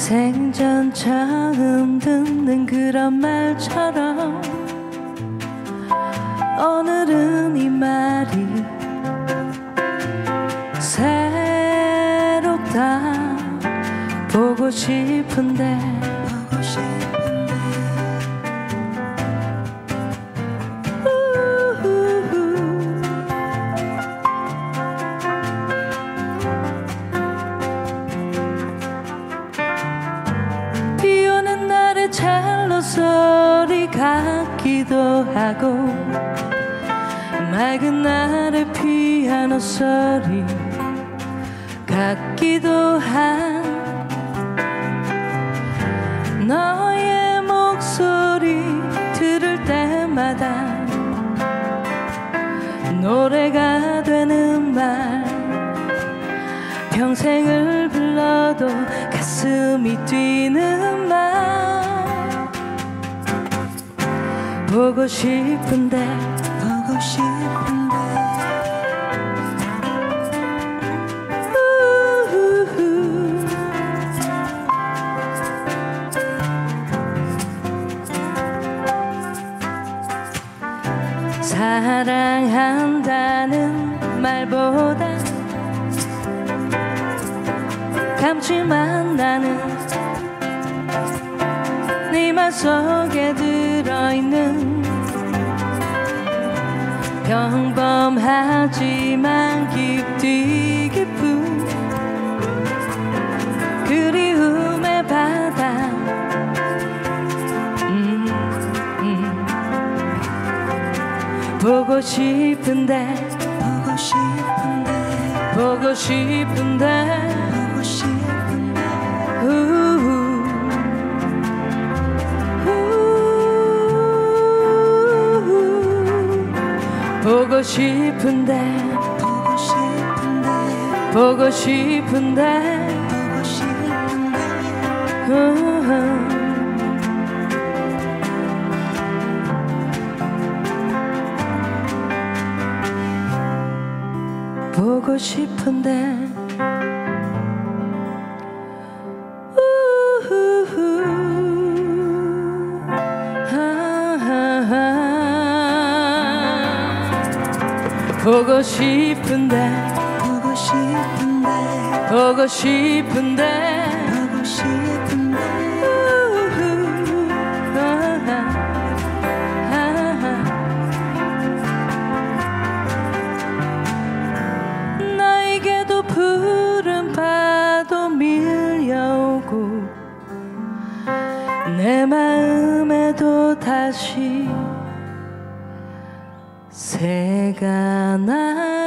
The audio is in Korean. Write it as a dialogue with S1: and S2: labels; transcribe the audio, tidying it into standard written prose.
S1: 생전 처음 듣는 그런 말처럼 오늘은 이 말이 새롭다. 보고 싶은데 비오는 날의 첼로 소리 같기도 하고 맑은 날의 피아노 소리 같기도 한 너의 목소리 들을 때마다 노래가 되는 말 평생을 불러도 가슴이 뛰는 말 보고 싶은데 보고 싶은데 사랑한다는 말보다 감칠맛 나는 네 말 속에 들어있는 평범하지만 깊디 깊은 그리움의 바다 보고 싶은데 보고 싶은데 보고 싶은데 보고 싶은데 보고 싶은데 보고 싶은데 보고 싶은데 보고 싶은데 보고 싶은데 보고 싶은데 보고 싶은데 보고 싶은데 보고 싶은데 나에게도 푸른 파도 밀려오고 내 마음에도 다시 새가 나